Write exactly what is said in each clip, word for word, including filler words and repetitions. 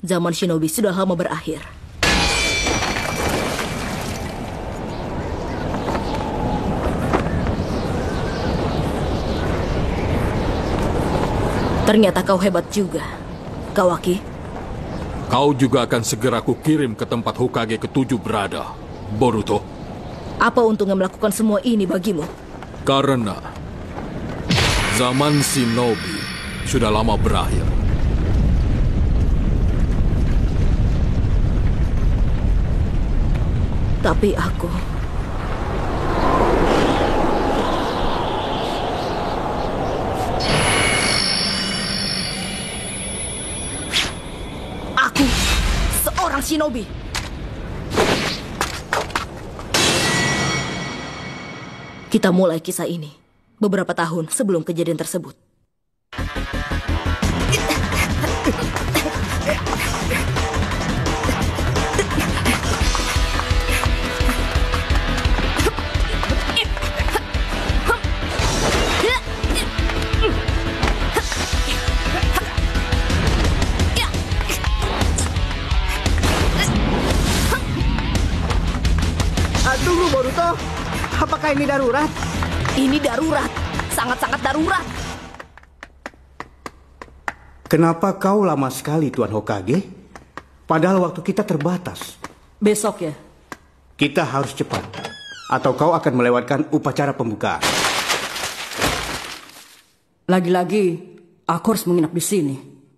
Zaman shinobi sudah lama berakhir. Ternyata kau hebat juga, Kawaki. Kau juga akan segera kukirim ke tempat Hokage ketujuh berada, Boruto. Apa untungnya melakukan semua ini bagimu? Karena zaman shinobi sudah lama berakhir. Tapi aku... Aku seorang shinobi. Kita mulai kisah ini beberapa tahun sebelum kejadian tersebut. Tunggu, Boruto. Apakah ini darurat? Ini darurat. Sangat-sangat darurat. Kenapa kau lama sekali, Tuan Hokage? Padahal waktu kita terbatas. Besok ya? Kita harus cepat. Atau kau akan melewatkan upacara pembukaan. Lagi-lagi, aku harus menginap di sini.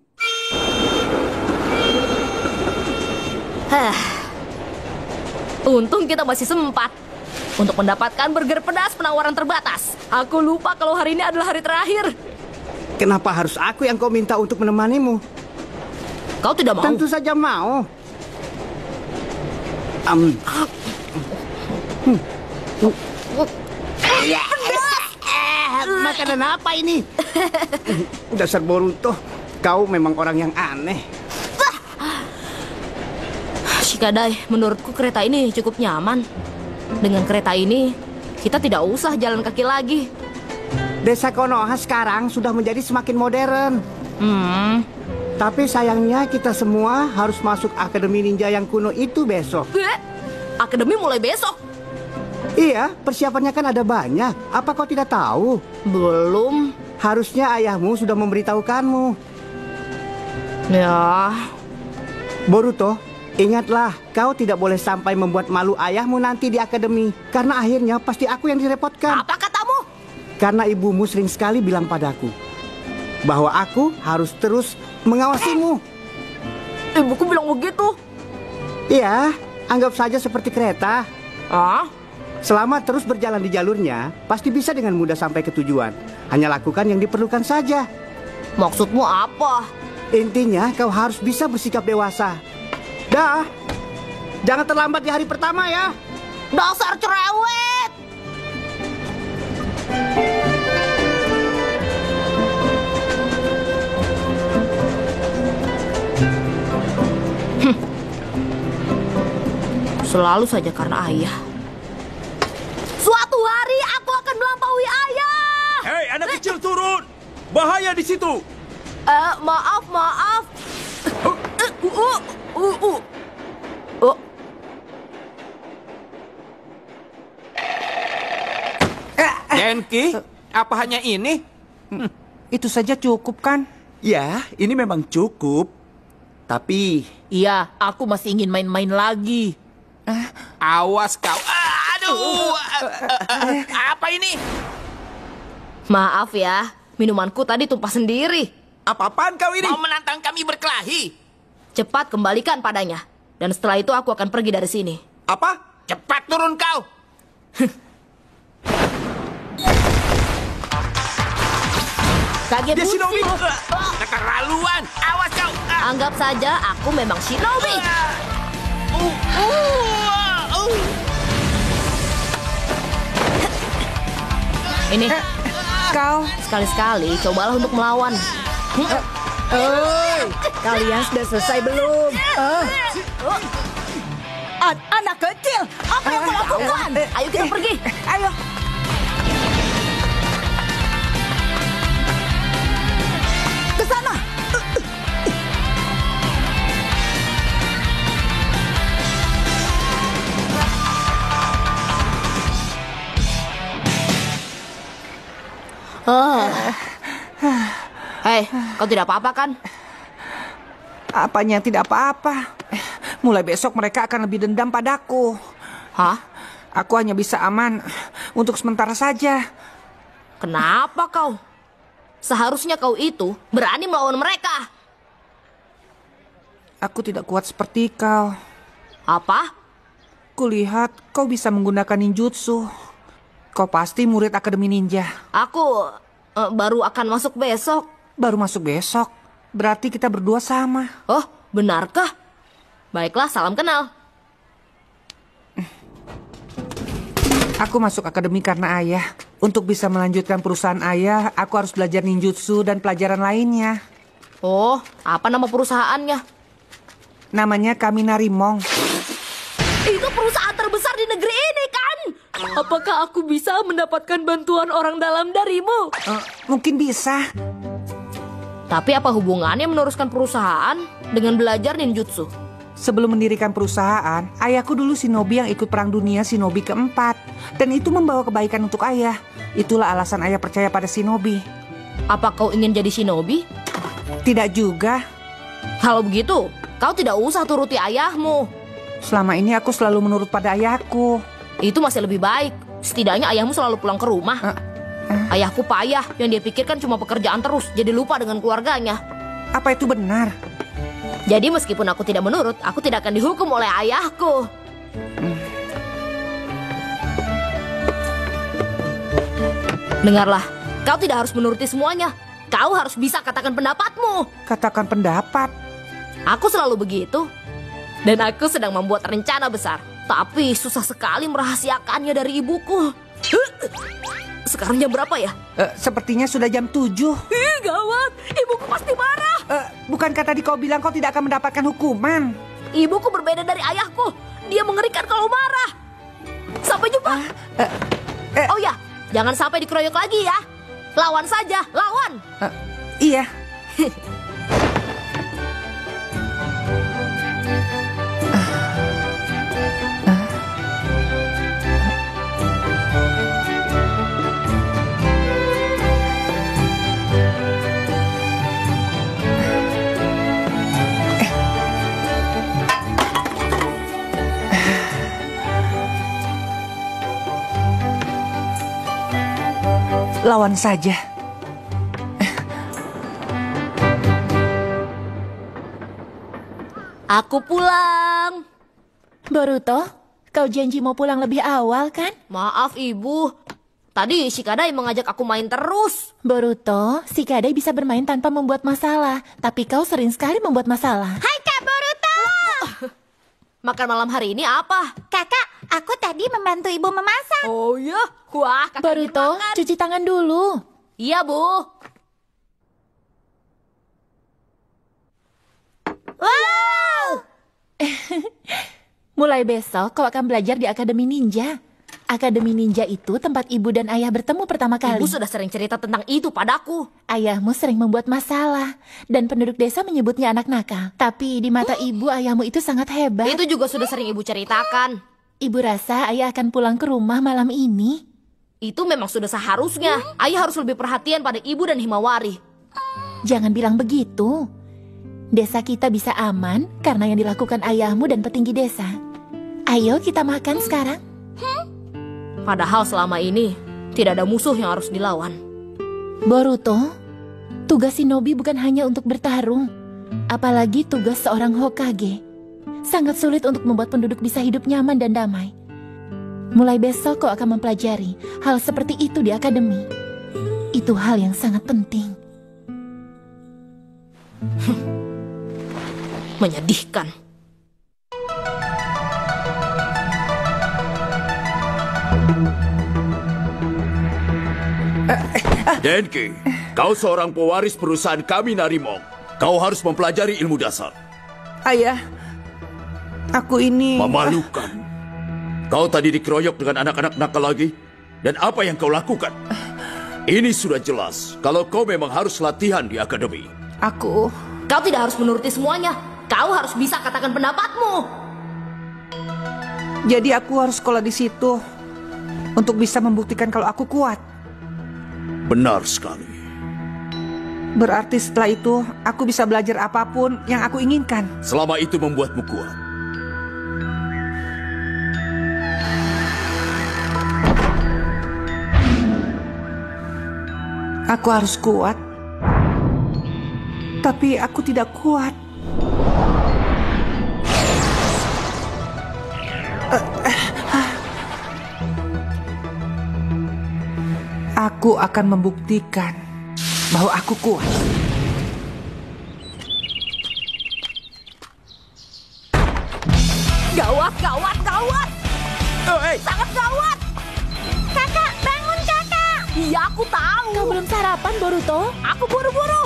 Hah. Untung kita masih sempat untuk mendapatkan burger pedas penawaran terbatas. Aku lupa kalau hari ini adalah hari terakhir. Kenapa harus aku yang kau minta untuk menemanimu? Kau tidak mau? Tentu saja mau. Um. Hmm. Makanan apa ini? Dasar Boruto, kau memang orang yang aneh. Shikadai, menurutku kereta ini cukup nyaman. Dengan kereta ini, kita tidak usah jalan kaki lagi. Desa Konoha sekarang sudah menjadi semakin modern. Hmm. Tapi sayangnya kita semua harus masuk Akademi Ninja yang kuno itu besok. Eh, akademi mulai besok? Iya, persiapannya kan ada banyak. Apa kau tidak tahu? Belum. Harusnya ayahmu sudah memberitahukanmu. Ya. Boruto, ingatlah, kau tidak boleh sampai membuat malu ayahmu nanti di akademi. Karena akhirnya pasti aku yang direpotkan. Apa katamu? Karena ibumu sering sekali bilang padaku bahwa aku harus terus mengawasimu. Ibuku bilang begitu? Iya, anggap saja seperti kereta. Ah? Selama terus berjalan di jalurnya, pasti bisa dengan mudah sampai ke tujuan. Hanya lakukan yang diperlukan saja. Maksudmu apa? Intinya kau harus bisa bersikap dewasa. Dah, jangan terlambat di hari pertama ya. Dasar cerewet! Hm. Selalu saja karena ayah. Suatu hari aku akan melampaui ayah. Hei, anak kecil turun! Bahaya di situ. Eh, maaf, maaf. Uh, uh, uh, uh. Oh. Genki, apa hanya ini? Hmm, itu saja cukup kan? Ya, ini memang cukup. Tapi... Iya, aku masih ingin main-main lagi. Ah, awas kau. Aduh, apa ini? Maaf ya, minumanku tadi tumpah sendiri. Apa-apaan kau ini? Mau menantang kami berkelahi? Cepat kembalikan padanya. Dan setelah itu aku akan pergi dari sini. Apa? Cepat turun kau. Kaget Shinobi. Keterlaluan. Awas kau. Anggap saja aku memang shinobi. Uh, uh, uh. Ini, Kau, sekali-sekali cobalah untuk melawan. oh, kalian sudah selesai belum? Oh. An anak kecil, apa yang kau lakukan? Ayo kita pergi. Ayo. Ke sana. Hei, kau tidak apa-apa kan? Apanya tidak apa-apa. Mulai besok mereka akan lebih dendam padaku. Hah? Aku hanya bisa aman untuk sementara saja. Kenapa kau? Seharusnya kau itu berani melawan mereka. Aku tidak kuat seperti kau. Apa? Kulihat kau bisa menggunakan ninjutsu. Kau pasti murid Akademi Ninja. Aku uh, baru akan masuk besok. Baru masuk besok. Berarti kita berdua sama. Oh, benarkah? Baiklah, salam kenal. Aku masuk akademi karena ayah. Untuk bisa melanjutkan perusahaan ayah, aku harus belajar ninjutsu dan pelajaran lainnya. Oh, apa nama perusahaannya? Namanya Kaminarimon. Itu perusahaan terbesar di negeri ini kan? Apakah aku bisa mendapatkan bantuan orang dalam darimu? Uh, mungkin bisa. Tapi apa hubungannya meneruskan perusahaan dengan belajar ninjutsu? Sebelum mendirikan perusahaan, ayahku dulu shinobi yang ikut perang dunia shinobi keempat. Dan itu membawa kebaikan untuk ayah. Itulah alasan ayah percaya pada shinobi. Apa kau ingin jadi shinobi? Tidak juga. Kalau begitu, kau tidak usah turuti ayahmu. Selama ini aku selalu menurut pada ayahku. Itu masih lebih baik. Setidaknya ayahmu selalu pulang ke rumah. Uh, uh. Ayahku payah, yang dia pikirkan cuma pekerjaan terus, jadi lupa dengan keluarganya. Apa itu benar? Jadi meskipun aku tidak menurut, aku tidak akan dihukum oleh ayahku. Hmm. Dengarlah, kau tidak harus menuruti semuanya. Kau harus bisa katakan pendapatmu. Katakan pendapat? Aku selalu begitu. Dan aku sedang membuat rencana besar. Tapi susah sekali merahasiakannya dari ibuku. Sekarang jam berapa ya? Uh, sepertinya sudah jam tujuh. Ih, gawat. Ibuku pasti marah. Uh, bukankah tadi kau bilang kau tidak akan mendapatkan hukuman? Ibuku berbeda dari ayahku. Dia mengerikan kalau marah. Sampai jumpa. Uh, uh, uh, oh ya, jangan sampai dikeroyok lagi ya. Lawan saja, lawan. Uh, iya. Lawan saja. Aku pulang. Boruto, kau janji mau pulang lebih awal kan? Maaf ibu. Tadi Shikadai mengajak aku main terus. Boruto, Shikadai bisa bermain tanpa membuat masalah. Tapi kau sering sekali membuat masalah. Hai Kak Boruto. Makan malam hari ini apa? Kakak, aku tadi membantu ibu memasak. Oh ya? Wah, kakak Boruto, cuci tangan dulu. Iya, Bu. Wow! Mulai besok kau akan belajar di Akademi Ninja. Akademi Ninja itu tempat ibu dan ayah bertemu pertama kali. Ibu sudah sering cerita tentang itu padaku. Ayahmu sering membuat masalah. Dan penduduk desa menyebutnya anak nakal. Tapi di mata ibu, ayahmu itu sangat hebat. Itu juga sudah sering ibu ceritakan. Ibu rasa ayah akan pulang ke rumah malam ini. Itu memang sudah seharusnya. Ayah harus lebih perhatian pada ibu dan Himawari. Jangan bilang begitu. Desa kita bisa aman karena yang dilakukan ayahmu dan petinggi desa. Ayo kita makan sekarang. Padahal selama ini tidak ada musuh yang harus dilawan. Boruto, tugas shinobi bukan hanya untuk bertarung. Apalagi tugas seorang Hokage. Sangat sulit untuk membuat penduduk bisa hidup nyaman dan damai. Mulai besok kau akan mempelajari hal seperti itu di akademi. Itu hal yang sangat penting. Menyedihkan. Denki, kau seorang pewaris perusahaan Kaminarimon. Kau harus mempelajari ilmu dasar. Ayah, aku ini... Memalukan. Kau tadi dikeroyok dengan anak-anak nakal lagi. Dan apa yang kau lakukan? Ini sudah jelas kalau kau memang harus latihan di akademi. Aku... Kau tidak harus menuruti semuanya. Kau harus bisa katakan pendapatmu. Jadi aku harus sekolah di situ untuk bisa membuktikan kalau aku kuat. Benar sekali. Berarti setelah itu, aku bisa belajar apapun yang aku inginkan. Selama itu membuatmu kuat. Aku harus kuat. Tapi aku tidak kuat. Aku akan membuktikan bahwa aku kuat. Gawat, gawat, gawat. Oh, hey. Sangat gawat. Kakak, bangun kakak. Iya, aku tahu. Kau belum sarapan, Boruto? Aku buru-buru.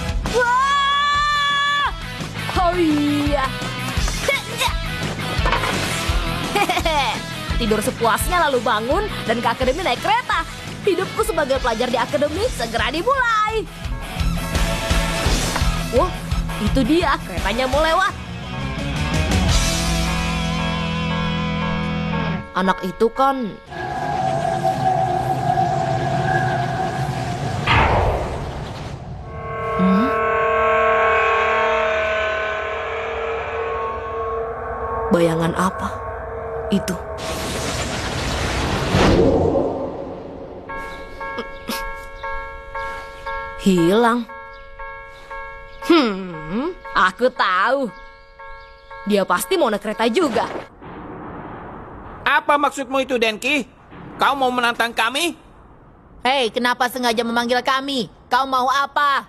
Wah! Oh iya. Hehehe. Tidur sepuasnya lalu bangun dan ke akademi naik kereta. Hidupku sebagai pelajar di akademi segera dimulai. Wah, itu dia. Keretanya mau lewat. Anak itu kan... Hmm? Bayangan apa itu? Hilang. Hmm, aku tahu. Dia pasti mau naik kereta juga. Apa maksudmu itu, Denki? Kau mau menantang kami? Hei, kenapa sengaja memanggil kami? Kau mau apa?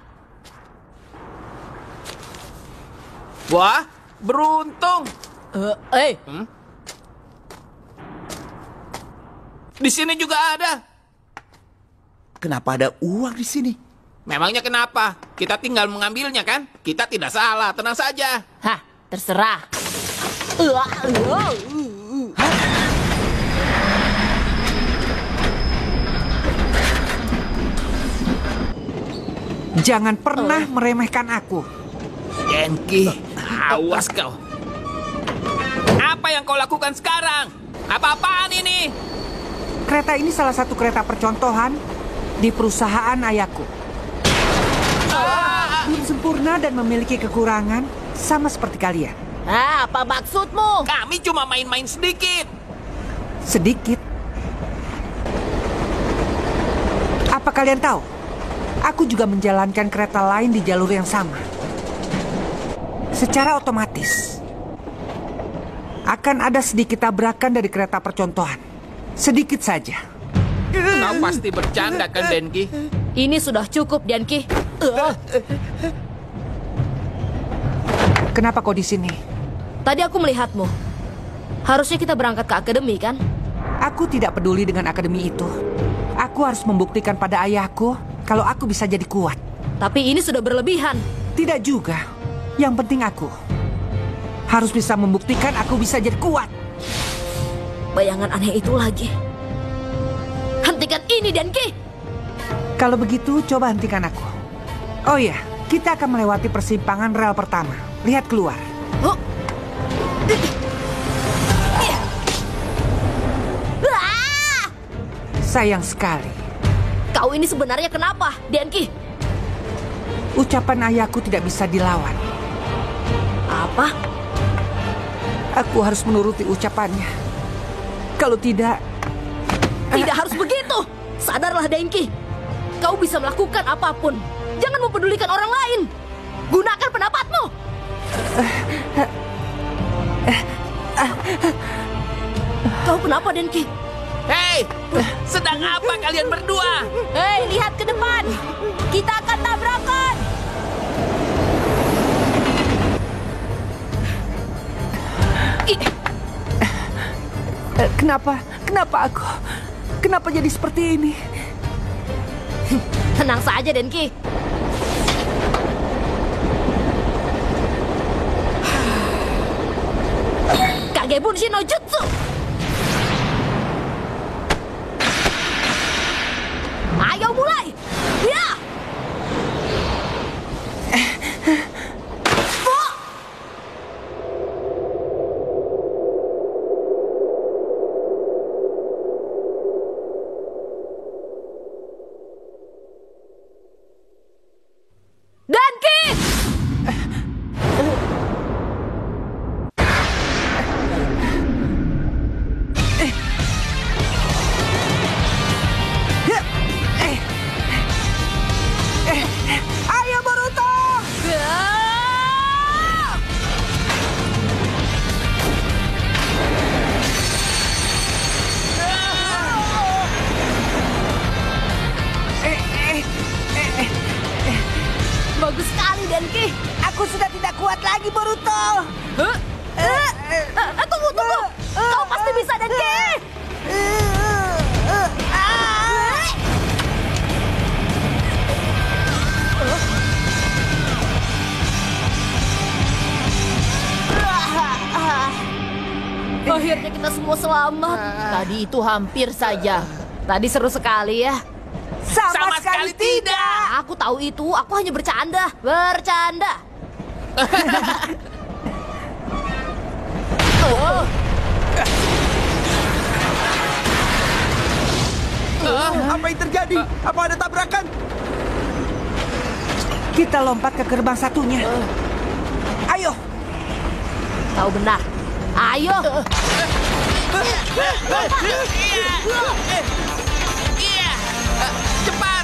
Wah, beruntung. Uh, eh, Hmm? Di sini juga ada. Kenapa ada uang di sini? Memangnya kenapa? Kita tinggal mengambilnya kan? Kita tidak salah, tenang saja. hah, terserah. Uh, uh, uh. Jangan pernah meremehkan aku. Denki, awas kau. Apa yang kau lakukan sekarang? Apa-apaan ini? Kereta ini salah satu kereta percontohan di perusahaan ayahku. Belum sempurna dan memiliki kekurangan sama seperti kalian. Ah, apa maksudmu? Kami cuma main-main sedikit. Sedikit. Apa kalian tahu? Aku juga menjalankan kereta lain di jalur yang sama. Secara otomatis akan ada sedikit tabrakan dari kereta percontohan. Sedikit saja. Kau pasti bercanda kan, Denki? Ini sudah cukup, Denki. Uh. Kenapa kau di sini? Tadi aku melihatmu. Harusnya kita berangkat ke akademi, kan? Aku tidak peduli dengan akademi itu. Aku harus membuktikan pada ayahku kalau aku bisa jadi kuat. Tapi ini sudah berlebihan. Tidak juga. Yang penting aku harus bisa membuktikan aku bisa jadi kuat. Bayangan aneh itu lagi. Hentikan ini, Denki. Kalau begitu, coba hentikan aku. Oh iya, kita akan melewati persimpangan rel pertama. Lihat keluar. Oh. Ah! Sayang sekali. Kau ini sebenarnya kenapa, Denki? Ucapan ayahku tidak bisa dilawan. Apa? Aku harus menuruti ucapannya. Kalau tidak... Tidak harus begitu. Sadarlah, Denki. Kau bisa melakukan apapun. Jangan mempedulikan orang lain. Gunakan pendapatmu. Kau kenapa, Denki? Hei, sedang apa kalian berdua? Hei, lihat ke depan. Kita akan tabrakan. Eh, Kenapa? Kenapa aku? Kenapa jadi seperti ini? Tenang saja, Denki. Kage Bunshin no Jutsu. Ayo mulai. Ya. Oh. Akhirnya kita semua selamat. Tadi itu hampir saja. Tadi seru sekali ya. Sama, Sama sekali sekali tidak. Aku tahu itu, aku hanya bercanda. Bercanda. Oh. Apa yang terjadi? Apa ada tabrakan? Kita lompat ke gerbang satunya. Ayo. Tahu benar. Ayo. Iya. Eh, Cepat.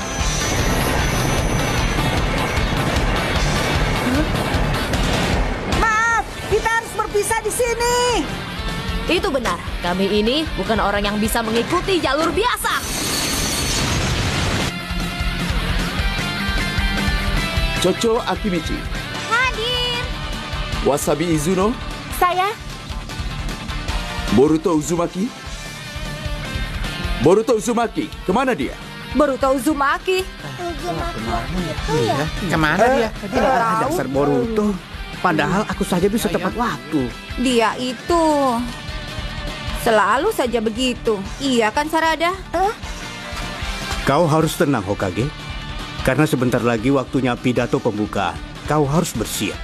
Maaf, kita harus berpisah di sini. Itu benar. Kami ini bukan orang yang bisa mengikuti jalur biasa. Chocho Akimichi, Hadir. Wasabi Izuno, Saya? Boruto Uzumaki. Boruto Uzumaki, kemana dia? Boruto Uzumaki. Kemana dia? Ah, dasar Boruto. Padahal aku saja bisa tepat waktu. Dia itu selalu saja begitu. Iya kan, Sarada? Kau harus tenang, Hokage. Karena sebentar lagi waktunya pidato pembukaan. Kau harus bersiap.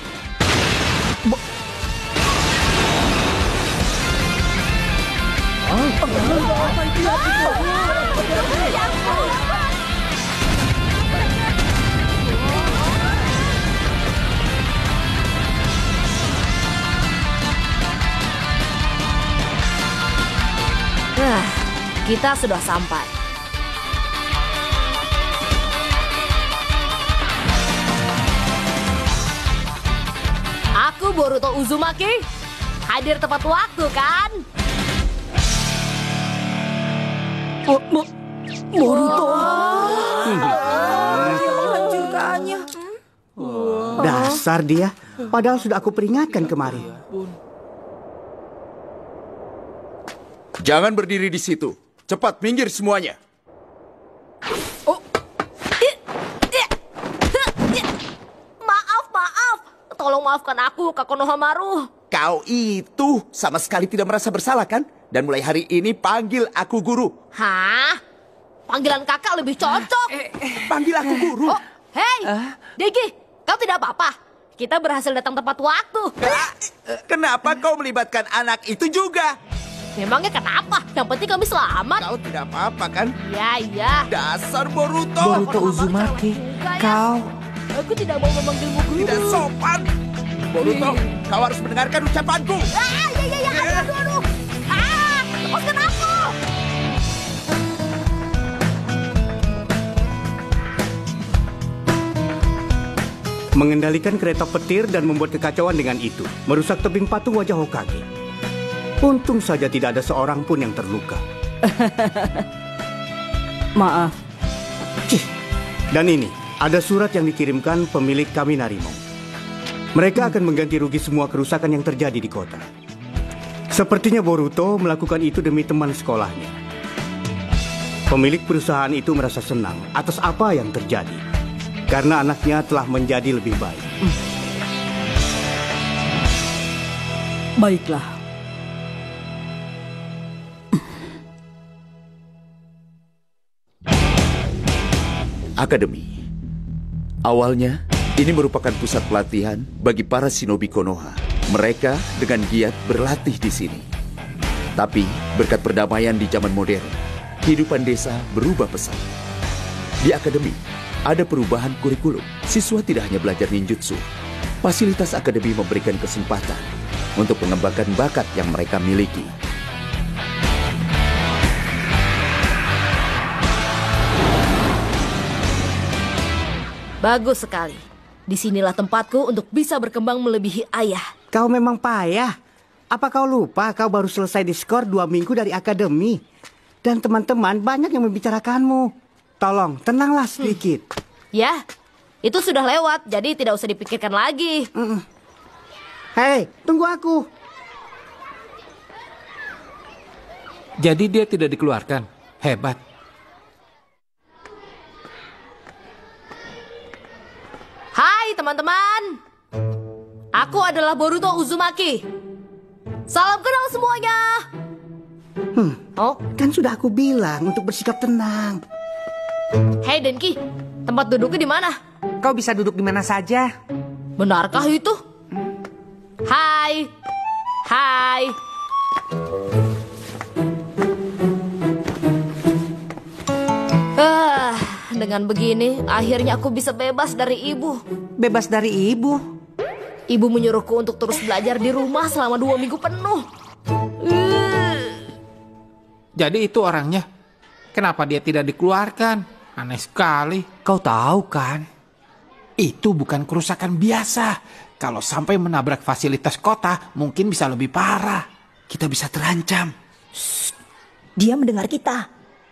Nah, kita sudah sampai. Aku Boruto Uzumaki. Hadir tepat waktu kan? Oh, Bo- Boruto. Hancurkannya. Dasar dia. Padahal sudah aku peringatkan kemarin. Jangan berdiri di situ. Cepat minggir semuanya. Maaf, maaf. Tolong maafkan aku, Kak Konohamaru. Kau itu sama sekali tidak merasa bersalah kan? Dan mulai hari ini panggil aku guru. Hah? Panggilan kakak lebih cocok. Panggil aku guru. Oh, hei, Degi, kau tidak apa-apa. Kita berhasil datang tepat waktu. Ah, Kenapa kau melibatkan anak itu juga? Memangnya kenapa? Yang penting kami selamat. Kau tidak apa-apa kan? Ya, ya. Dasar Boruto. Boruto Uzumaki, kau. Aku tidak mau memanggilmu guru. Tidak sopan. Boruto, kau harus mendengarkan ucapanku. Ah, ya, ya, ya. Aduh, aduh, aduh. Ah, lepaskan aku. Mengendalikan kereta petir dan membuat kekacauan dengan itu. Merusak tebing patung wajah Hokage. Untung saja tidak ada seorang pun yang terluka. Maaf. Cih. Dan ini, ada surat yang dikirimkan pemilik kami Narimo. Mereka akan mengganti rugi semua kerusakan yang terjadi di kota. Sepertinya Boruto melakukan itu demi teman sekolahnya. Pemilik perusahaan itu merasa senang atas apa yang terjadi. Karena anaknya telah menjadi lebih baik. Baiklah. Akademi. Awalnya, ini merupakan pusat pelatihan bagi para shinobi Konoha. Mereka dengan giat berlatih di sini. Tapi, berkat perdamaian di zaman modern, kehidupan desa berubah pesat. Di akademi, ada perubahan kurikulum. Siswa tidak hanya belajar ninjutsu. Fasilitas akademi memberikan kesempatan untuk mengembangkan bakat yang mereka miliki. Bagus sekali. Disinilah tempatku untuk bisa berkembang melebihi ayah. Kau memang payah. Apa kau lupa kau baru selesai diskor dua minggu dari akademi? Dan teman-teman banyak yang membicarakanmu. Tolong, tenanglah sedikit. Hmm. Ya, itu sudah lewat, jadi tidak usah dipikirkan lagi. Mm. Hei, tunggu aku. Jadi dia tidak dikeluarkan. Hebat. Hai teman-teman. Aku adalah Boruto Uzumaki. Salam kenal semuanya. Hmm, Oh, kan sudah aku bilang untuk bersikap tenang. hei Denki, tempat duduknya di mana? Kau bisa duduk di mana saja. Benarkah itu? Hai, hai. Ah, dengan begini, akhirnya aku bisa bebas dari ibu. Bebas dari ibu? Ibu menyuruhku untuk terus belajar di rumah selama dua minggu penuh. Uh. Jadi itu orangnya. Kenapa dia tidak dikeluarkan? Aneh sekali. Kau tahu kan? Itu bukan kerusakan biasa. Kalau sampai menabrak fasilitas kota, mungkin bisa lebih parah. Kita bisa terancam. Dia mendengar kita.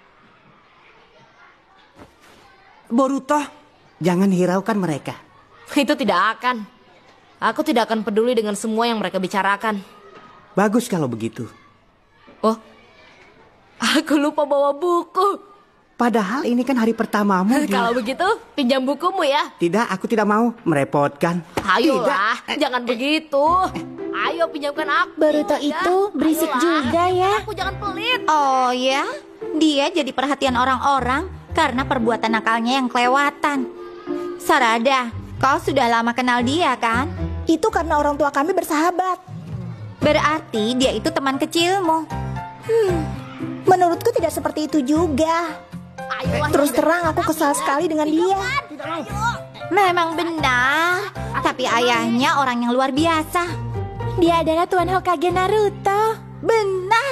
Boruto, Jangan hiraukan mereka. Itu tidak akan. Aku tidak akan peduli dengan semua yang mereka bicarakan. Bagus kalau begitu. Oh, aku lupa bawa buku. Padahal ini kan hari pertamamu. Di... Kalau begitu, pinjam bukumu ya. Tidak, aku tidak mau merepotkan. Ayolah, jangan begitu. Ayo pinjamkan aku. Boruto ya. itu berisik Ayolah, juga ya. Aku jangan pelit. Oh ya, dia jadi perhatian orang-orang karena perbuatan nakalnya yang kelewatan. Sarada, kau sudah lama kenal dia kan? Itu karena orang tua kami bersahabat. Berarti dia itu teman kecilmu. Hmm, menurutku tidak seperti itu juga. Ayolah, Terus ya. terang aku kesal sekali dengan dia. Memang benar, tapi ayahnya orang yang luar biasa. Dia adalah Tuan Hokage Naruto. Benar.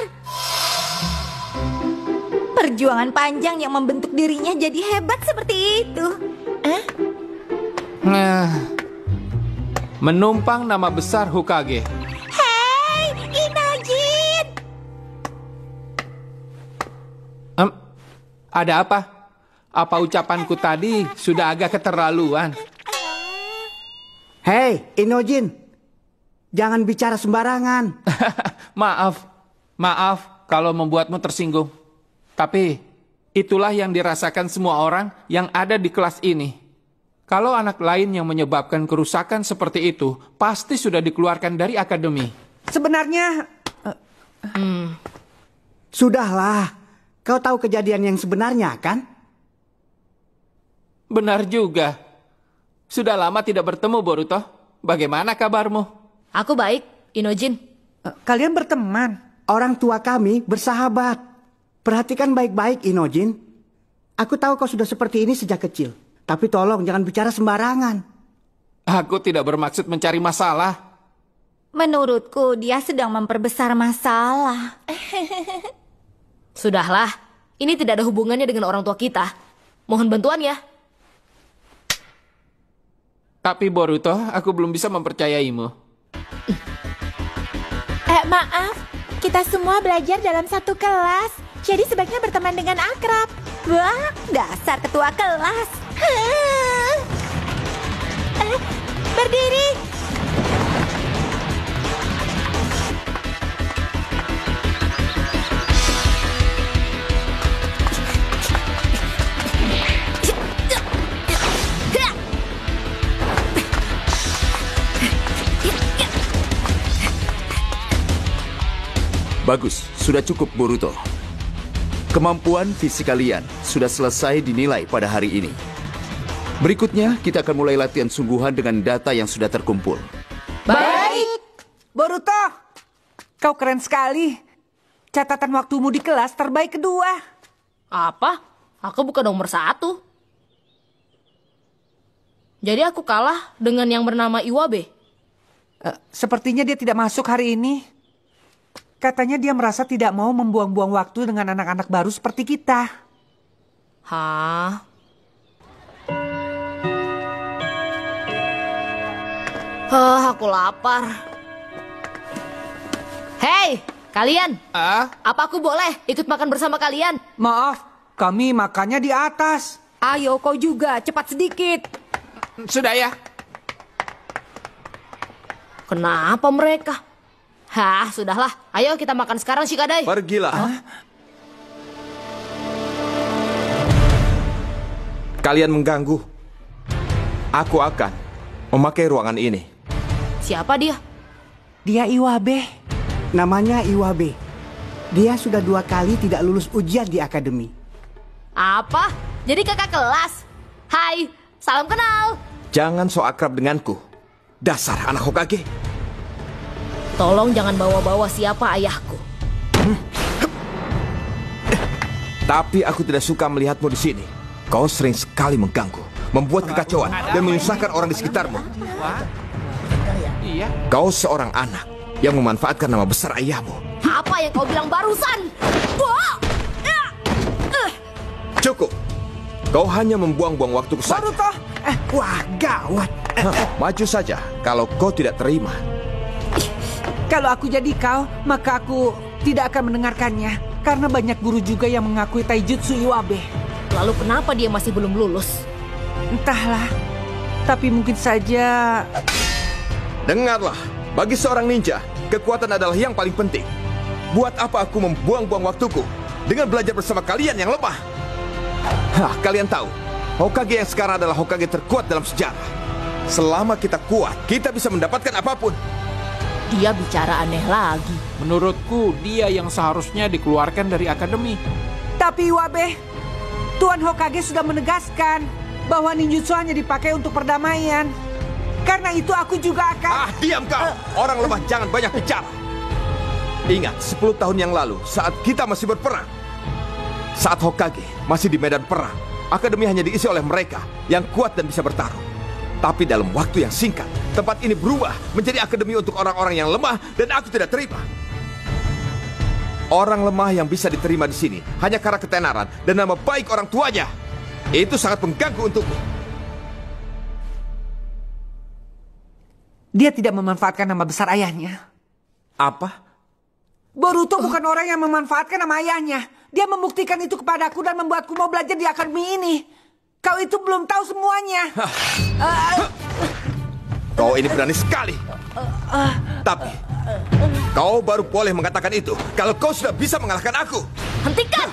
Perjuangan panjang yang membentuk dirinya jadi hebat seperti itu. Eh? Nah, menumpang nama besar Hokage. Hei, Inojin! Em, ada apa? Apa ucapanku tadi sudah agak keterlaluan? Hei, Inojin. Jangan bicara sembarangan. Maaf, maaf kalau membuatmu tersinggung. Tapi itulah yang dirasakan semua orang yang ada di kelas ini. Kalau anak lain yang menyebabkan kerusakan seperti itu, pasti sudah dikeluarkan dari akademi. sebenarnya... Hmm. Sudahlah. Kau tahu kejadian yang sebenarnya, kan? Benar juga. Sudah lama tidak bertemu, Boruto. Bagaimana kabarmu? Aku baik, Inojin. Kalian berteman? Orang tua kami bersahabat. Perhatikan baik-baik, Inojin. Aku tahu kau sudah seperti ini sejak kecil. Tapi tolong jangan bicara sembarangan. Aku tidak bermaksud mencari masalah. Menurutku dia sedang memperbesar masalah. Sudahlah, ini tidak ada hubungannya dengan orang tua kita. Mohon bantuan ya. Tapi Boruto, aku belum bisa mempercayaimu. Eh, maaf. Kita semua belajar dalam satu kelas. Jadi sebaiknya berteman dengan akrab. Wah, dasar ketua kelas. Eh, berdiri. Bagus, sudah cukup Boruto. Kemampuan fisik kalian sudah selesai dinilai pada hari ini. Berikutnya, kita akan mulai latihan sungguhan dengan data yang sudah terkumpul. Baik. Boruto, kau keren sekali. Catatan waktumu di kelas terbaik kedua. Apa? Aku bukan nomor satu. Jadi aku kalah dengan yang bernama Iwabe. Uh, sepertinya dia tidak masuk hari ini. Katanya dia merasa tidak mau membuang-buang waktu dengan anak-anak baru seperti kita. Hah? Hah, aku lapar. Hei, kalian. Ah? Apa aku boleh ikut makan bersama kalian? Maaf, kami makannya di atas. Ayo kau juga, cepat sedikit. Sudah ya. Kenapa mereka? Hah, sudahlah. Ayo kita makan sekarang, Shikadai. Pergilah. Hah? Kalian mengganggu. Aku akan memakai ruangan ini. Siapa dia? Dia Iwabe. Namanya Iwabe. Dia sudah dua kali tidak lulus ujian di akademi. Apa? Jadi kakak kelas? Hai, salam kenal. Jangan so akrab denganku. Dasar anak Hokage. Tolong jangan bawa-bawa siapa ayahku. Tapi aku tidak suka melihatmu di sini. Kau sering sekali mengganggu, membuat kekacauan, dan menyusahkan orang di sekitarmu. Kau seorang anak yang memanfaatkan nama besar ayahmu. Apa yang kau bilang barusan? Wah! Cukup. Kau hanya membuang-buang waktuku saja. Boruto! Eh, wah, gawat. Hah, maju saja kalau kau tidak terima. Kalau aku jadi kau, maka aku tidak akan mendengarkannya. Karena banyak guru juga yang mengakui taijutsu Iwabe. Lalu kenapa dia masih belum lulus? Entahlah. Tapi mungkin saja... Dengarlah, bagi seorang ninja, kekuatan adalah yang paling penting. Buat apa aku membuang-buang waktuku dengan belajar bersama kalian yang lemah? Hah, kalian tahu, Hokage yang sekarang adalah Hokage terkuat dalam sejarah. Selama kita kuat, kita bisa mendapatkan apapun. Dia bicara aneh lagi. Menurutku, dia yang seharusnya dikeluarkan dari akademi. Tapi Iwabe, Tuan Hokage sudah menegaskan bahwa ninjutsu hanya dipakai untuk perdamaian. Karena itu aku juga akan... Ah, diam kau! Orang lemah jangan banyak bicara. Ingat, sepuluh tahun yang lalu, saat kita masih berperang. Saat Hokage masih di medan perang, akademi hanya diisi oleh mereka yang kuat dan bisa bertarung. Tapi dalam waktu yang singkat, tempat ini berubah menjadi akademi untuk orang-orang yang lemah dan aku tidak terima. Orang lemah yang bisa diterima di sini hanya karena ketenaran dan nama baik orang tuanya. Itu sangat mengganggu untukku. Dia tidak memanfaatkan nama besar ayahnya. Apa? Boruto bukan orang yang memanfaatkan nama ayahnya. Dia membuktikan itu kepadaku dan membuatku mau belajar di akademi ini. Kau itu belum tahu semuanya. uh, Kau ini berani sekali. Tapi kau baru boleh mengatakan itu kalau kau sudah bisa mengalahkan aku. Hentikan!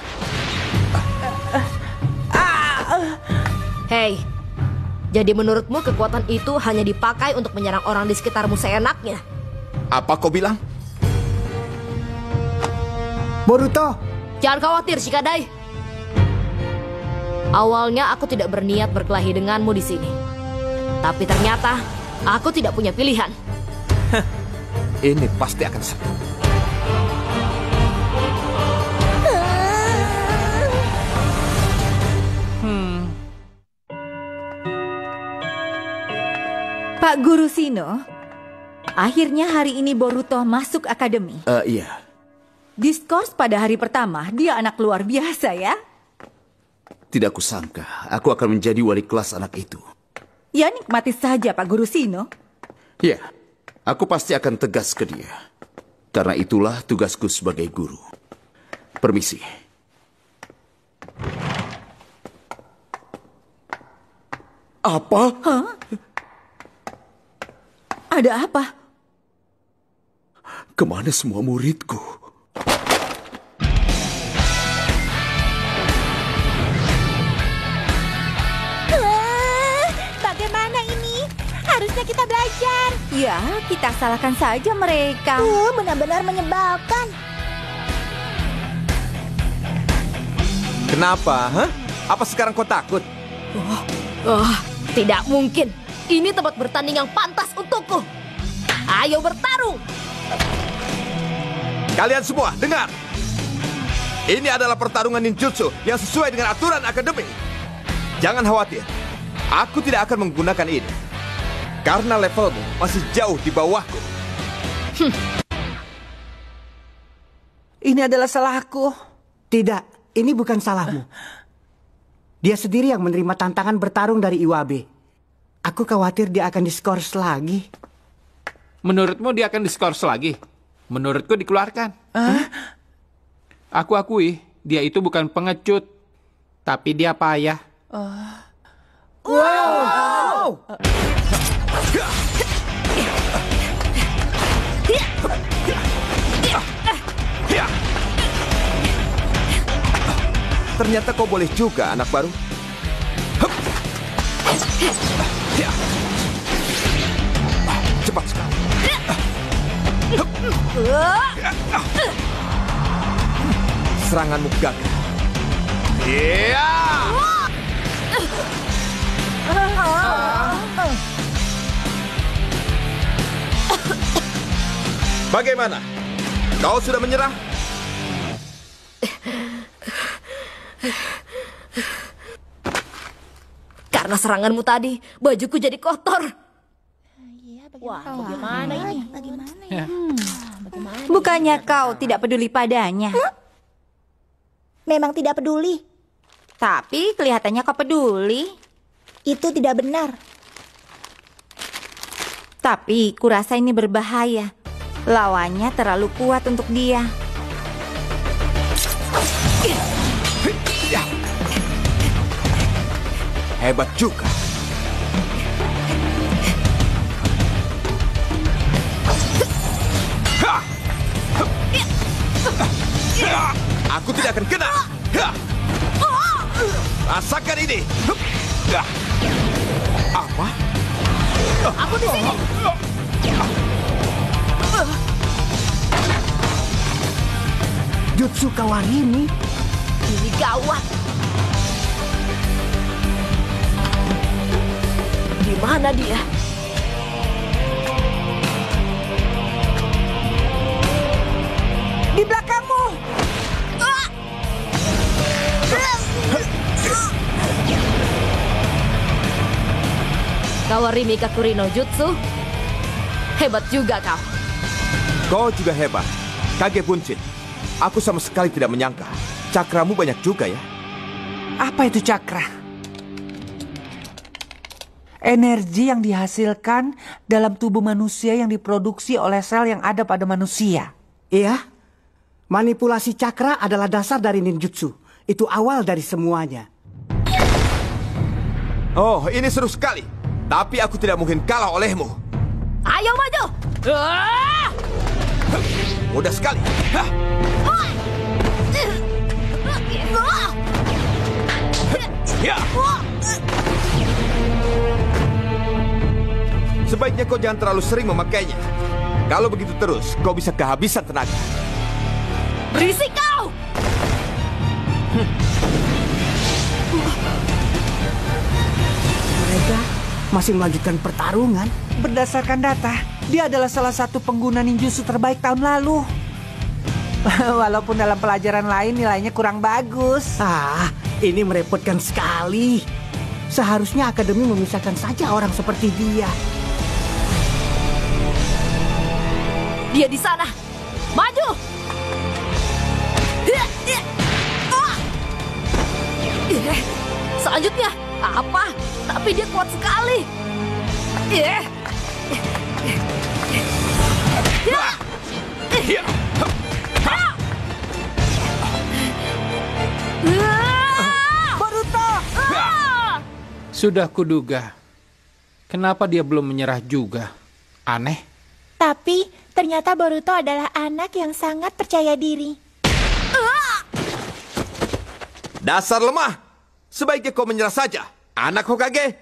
Hei, jadi menurutmu kekuatan itu hanya dipakai untuk menyerang orang di sekitarmu seenaknya? Apa kau bilang? Boruto! Jangan khawatir, Shikadai. Awalnya aku tidak berniat berkelahi denganmu di sini. Tapi ternyata aku tidak punya pilihan. Ini pasti akan seru. Hmm. Pak Guru Shino, akhirnya hari ini Boruto masuk akademi. Uh, iya. Diskors pada hari pertama, dia anak luar biasa ya. Tidak kusangka, aku akan menjadi wali kelas anak itu. Ya nikmati saja Pak Guru Shino. Ya, aku pasti akan tegas ke dia. Karena itulah tugasku sebagai guru. Permisi. Apa? Hah? Ada apa? Kemana semua muridku? Harusnya kita belajar. Ya, kita salahkan saja mereka. Uh, benar-benar menyebalkan. Kenapa? Hah? Apa sekarang kau takut? Oh, oh, tidak mungkin. Ini tempat bertanding yang pantas untukku. Ayo bertarung. Kalian semua, dengar. Ini adalah pertarungan ninjutsu yang sesuai dengan aturan akademi. Jangan khawatir. Aku tidak akan menggunakan ini. Karena levelmu masih jauh di bawahku. Hmm. Ini adalah salahku. Tidak, ini bukan salahmu. Dia sendiri yang menerima tantangan bertarung dari Iwabe. Aku khawatir dia akan diskors lagi. Menurutmu dia akan diskors lagi? Menurutku dikeluarkan. Huh? Aku akui, dia itu bukan pengecut. Tapi dia payah. Uh. Wow! wow. Uh. Ternyata kau boleh juga, anak baru. Cepat sekali. Seranganmu gagal. Iya! Bagaimana? Kau sudah menyerah? Karena seranganmu tadi, bajuku jadi kotor. Wah, bagaimana ini? Bagaimana ya? Hmm, bagaimana? Bukannya kau tidak peduli padanya? Memang tidak peduli. Tapi kelihatannya kau peduli. Itu tidak benar. Tapi kurasa ini berbahaya. Lawannya terlalu kuat untuk dia. Hebat juga. Aku tidak akan kena. Rasakan ini. Apa? Aku di sini. Jutsu Kawarini. Ini gawat. Di mana dia? Di belakangmu. Kawarini Kakuri no Jutsu. Hebat juga kau. Kau juga hebat. Kage Bunshin. Aku sama sekali tidak menyangka. Cakramu banyak juga ya. Apa itu cakra? Energi yang dihasilkan dalam tubuh manusia yang diproduksi oleh sel yang ada pada manusia. Iya. Manipulasi cakra adalah dasar dari ninjutsu. Itu awal dari semuanya. Oh, ini seru sekali. Tapi aku tidak mungkin kalah olehmu. Ayo maju. Ah! Mudah sekali. Hah. Ya. Sebaiknya kau jangan terlalu sering memakainya. Kalau begitu terus, kau bisa kehabisan tenaga. Berisik kau! Mereka masih melanjutkan pertarungan. Berdasarkan data, dia adalah salah satu pengguna ninjutsu terbaik tahun lalu. Walaupun dalam pelajaran lain nilainya kurang bagus. Ah, ini merepotkan sekali. Seharusnya akademi memisahkan saja orang seperti dia. Dia di sana. Maju! Selanjutnya, apa? Tapi dia kuat sekali. Boruto! Sudah kuduga. Kenapa dia belum menyerah juga? Aneh. Tapi ternyata Boruto adalah anak yang sangat percaya diri. Dasar lemah. Sebaiknya kau menyerah saja, anak Hokage.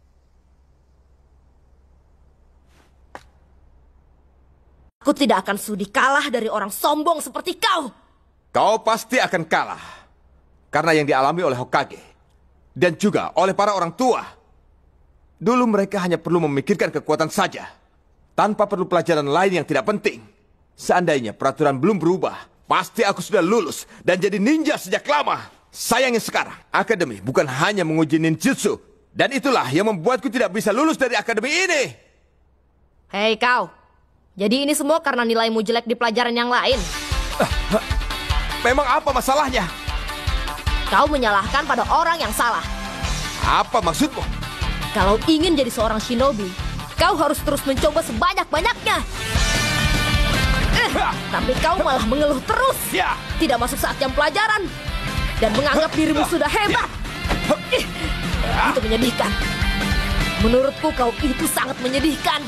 Aku tidak akan sudi kalah dari orang sombong seperti kau. Kau pasti akan kalah. Karena yang dialami oleh Hokage. Dan juga oleh para orang tua. Dulu mereka hanya perlu memikirkan kekuatan saja. Tanpa perlu pelajaran lain yang tidak penting. Seandainya peraturan belum berubah, pasti aku sudah lulus dan jadi ninja sejak lama. Sayangnya sekarang, akademi bukan hanya menguji ninjutsu. Dan itulah yang membuatku tidak bisa lulus dari akademi ini. Hei kau, jadi ini semua karena nilaimu jelek di pelajaran yang lain. Memang apa masalahnya? Kau menyalahkan pada orang yang salah. Apa maksudmu? Kalau ingin jadi seorang shinobi, kau harus terus mencoba sebanyak-banyaknya. Eh, tapi kau malah mengeluh terus. Tidak masuk saat jam pelajaran. Dan menganggap dirimu sudah hebat. Eh, itu menyedihkan. Menurutku kau itu sangat menyedihkan.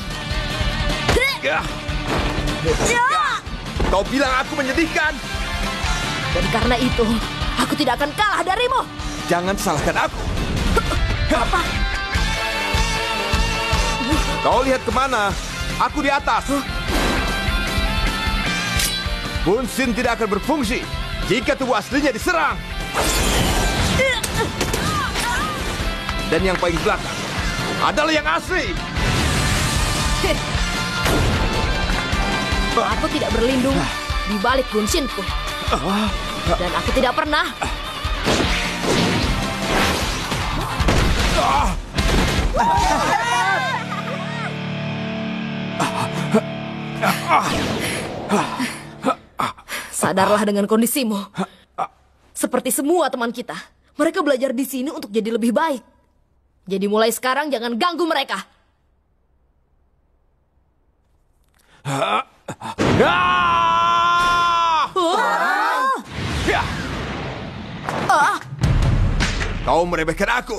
Kau bilang aku menyedihkan. Dan karena itu, aku tidak akan kalah darimu. Jangan salahkan aku. Apa? Kau lihat kemana? Aku di atas. Bunshin tidak akan berfungsi jika tubuh aslinya diserang. Dan yang paling belakang adalah yang asli. Aku tidak berlindung di balik gunshinku. Dan aku tidak pernah sadarlah dengan kondisimu. Seperti semua teman kita, mereka belajar di sini untuk jadi lebih baik. Jadi mulai sekarang jangan ganggu mereka. Ah! Ah! Kau meremehkan aku.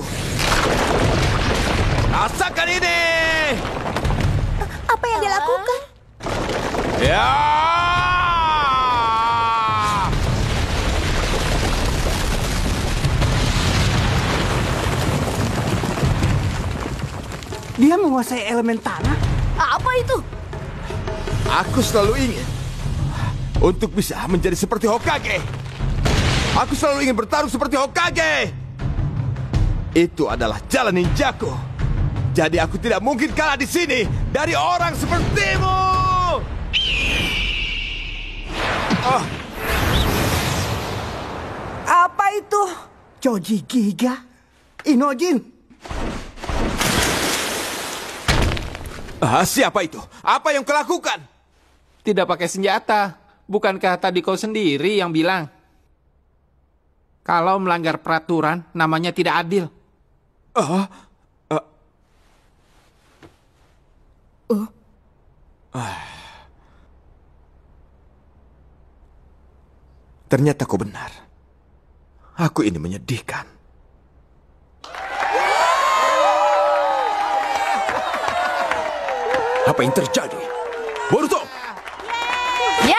Rasakan ini. Apa yang dia lakukan? Ya. Dia menguasai elemen tanah. Apa itu? Aku selalu ingin untuk bisa menjadi seperti Hokage. Aku selalu ingin bertarung seperti Hokage. Itu adalah jalan ninjaku. Jadi aku tidak mungkin kalah di sini dari orang sepertimu. Oh. Apa itu? Choji Giga, Inojin. Ah, siapa itu? Apa yang kau lakukan? Tidak pakai senjata. Bukankah tadi kau sendiri yang bilang? Kalau melanggar peraturan, namanya tidak adil. Uh, uh. Uh. Ah. Ternyata kau benar. Aku ini menyedihkan. Apa yang terjadi? Boruto! Ya!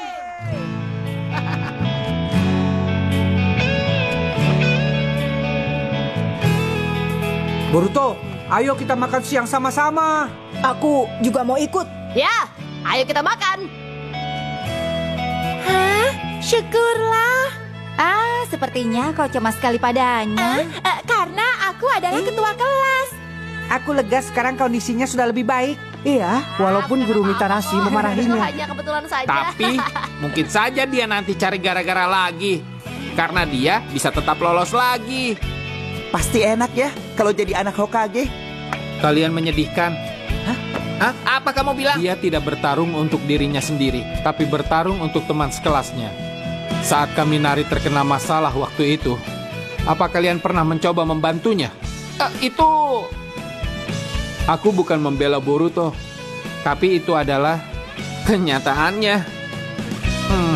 Boruto, ayo kita makan siang sama-sama. Aku juga mau ikut. Ya, ayo kita makan. Hah? Syukurlah. Ah, sepertinya kau cemas sekali padanya. Uh, uh, karena aku adalah ketua kelas. Aku lega sekarang kondisinya sudah lebih baik. Iya, walaupun guru Mitarashi memarahinya. Hanya kebetulan saja. Tapi mungkin saja dia nanti cari gara-gara lagi. Karena dia bisa tetap lolos lagi. Pasti enak ya kalau jadi anak Hokage. Kalian menyedihkan. Hah? Hah? Apa kamu bilang? Dia tidak bertarung untuk dirinya sendiri, tapi bertarung untuk teman sekelasnya. Saat Kaminari terkena masalah waktu itu, apa kalian pernah mencoba membantunya? Uh, itu... Aku bukan membela Boruto, tapi itu adalah kenyataannya. Hmm.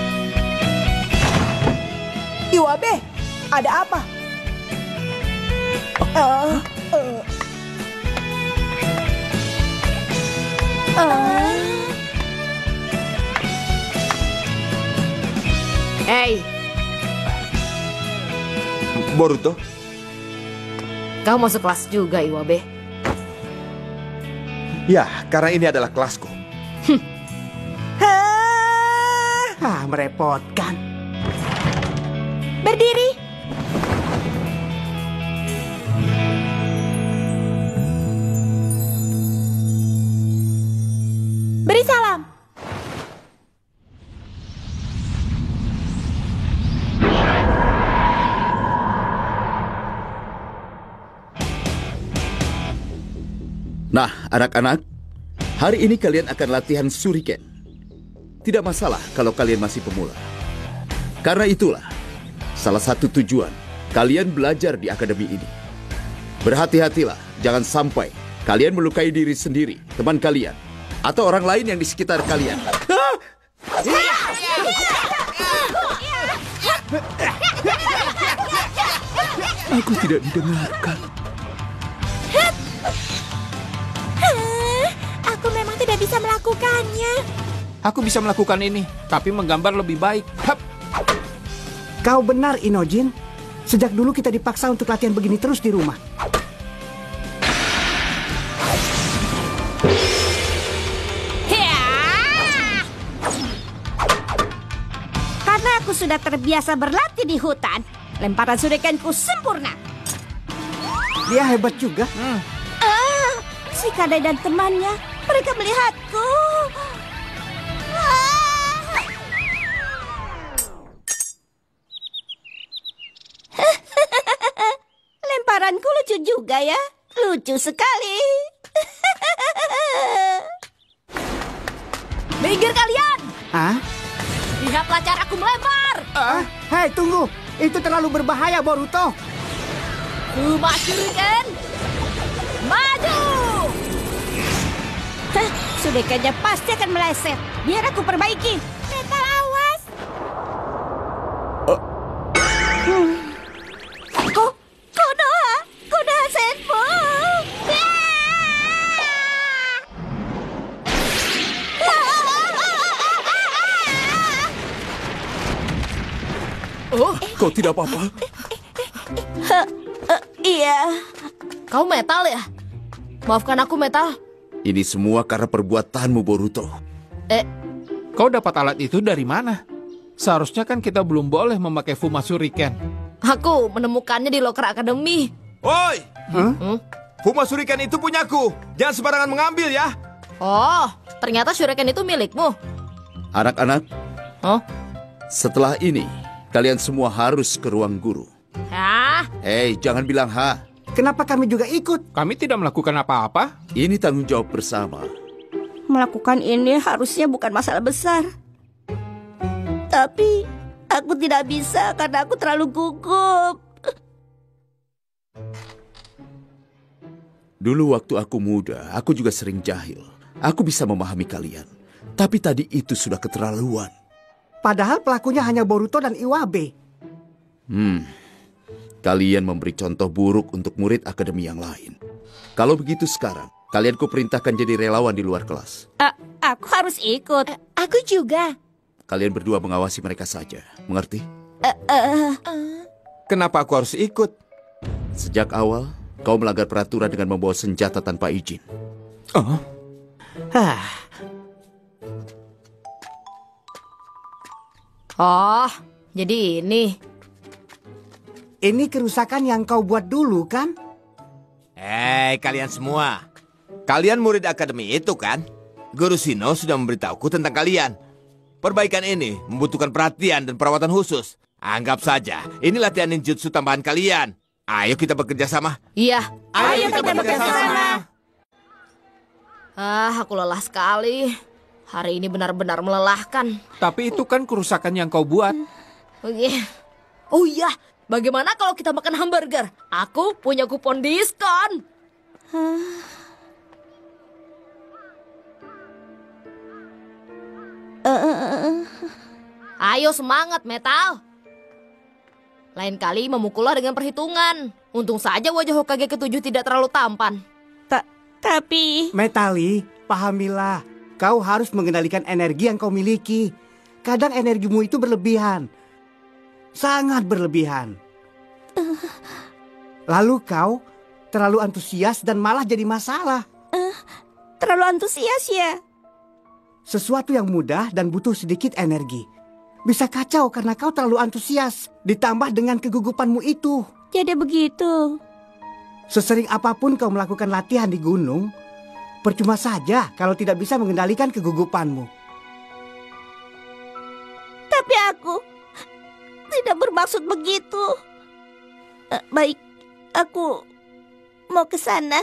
Iwabe, ada apa? Uh, uh. Uh. Hei, Boruto? kau masuk kelas juga, Iwabe. Ya, karena ini adalah kelasku. Ah, merepotkan. Berdiri. Beri salam. Nah, anak-anak, hari ini kalian akan latihan shuriken. Tidak masalah kalau kalian masih pemula. Karena itulah, salah satu tujuan kalian belajar di akademi ini. Berhati-hatilah, jangan sampai kalian melukai diri sendiri, teman kalian, atau orang lain yang di sekitar kalian. Aku tidak didengarkan. Aku memang tidak bisa melakukannya. Aku bisa melakukan ini, tapi menggambar lebih baik. Hup. Kau benar, Inojin. Sejak dulu kita dipaksa untuk latihan begini terus di rumah. Karena aku sudah terbiasa berlatih di hutan. Lemparan shurikenku sempurna. Dia hebat juga. Hmm. Ah, si Kadai dan temannya, mereka melihatku. Ah. Lemparanku lucu juga ya. Lucu sekali. Minggir kalian! Hah? Lihatlah caraku melempar! Ah, hei, tunggu. Itu terlalu berbahaya, Boruto. Kuma Shuriken! Maju! Hah, shurikennya pasti akan meleset. Biar aku perbaiki. Metal, awas! Uh. Hmm. Ko, Konoha! Konoha Senpu! Oh, kau tidak apa-apa? Uh, uh, iya. Kau Metal ya? Maafkan aku, Metal. Ini semua karena perbuatanmu, Boruto. Eh, kau dapat alat itu dari mana? Seharusnya kan kita belum boleh memakai Fuma Shuriken. Aku menemukannya di loker akademi. Woi! Huh? Hmm? Fuma Shuriken itu punyaku. Jangan sembarangan mengambil ya. Oh, ternyata Shuriken itu milikmu. Anak-anak, huh? Setelah ini, kalian semua harus ke ruang guru. Hah? Hei, jangan bilang ha. Kenapa kami juga ikut? Kami tidak melakukan apa-apa. Ini tanggung jawab bersama. Melakukan ini harusnya bukan masalah besar. Tapi aku tidak bisa karena aku terlalu gugup. Dulu waktu aku muda, aku juga sering jahil. Aku bisa memahami kalian. Tapi tadi itu sudah keterlaluan. Padahal pelakunya hanya Boruto dan Iwabe. Hmm, kalian memberi contoh buruk untuk murid akademi yang lain. Kalau begitu sekarang, kalian kuperintahkan jadi relawan di luar kelas. Uh, aku harus ikut. Uh, aku juga. Kalian berdua mengawasi mereka saja, mengerti? Uh, uh, uh. Kenapa aku harus ikut? Sejak awal, kau melanggar peraturan dengan membawa senjata tanpa izin. Oh. Hah. Oh, jadi ini. Ini kerusakan yang kau buat dulu, kan? Hei, kalian semua. Kalian murid akademi itu, kan? Guru Shino sudah memberitahuku tentang kalian. Perbaikan ini membutuhkan perhatian dan perawatan khusus. Anggap saja, ini latihan ninjutsu tambahan kalian. Ayo kita bekerja sama. Iya. Ayo, Ayo kita, kita bekerja sama. Ah, aku lelah sekali. Hari ini benar-benar melelahkan. Tapi itu kan kerusakan yang kau buat. Oh iya. Oh iya, bagaimana kalau kita makan hamburger? Aku punya kupon diskon. Ayo semangat, Metal. Lain kali memukullah dengan perhitungan. Untung saja wajah Hokage ketujuh tidak terlalu tampan. Ta tapi... Metali, pahamilah. Kau harus mengendalikan energi yang kau miliki. Kadang energimu itu berlebihan. Sangat berlebihan. Lalu kau terlalu antusias dan malah jadi masalah. Uh, terlalu antusias ya? Sesuatu yang mudah dan butuh sedikit energi bisa kacau karena kau terlalu antusias. Ditambah dengan kegugupanmu itu. Jadi begitu. Sesering apapun kau melakukan latihan di gunung, percuma saja kalau tidak bisa mengendalikan kegugupanmu. Tapi aku tidak bermaksud begitu. Uh, baik, aku mau ke sana.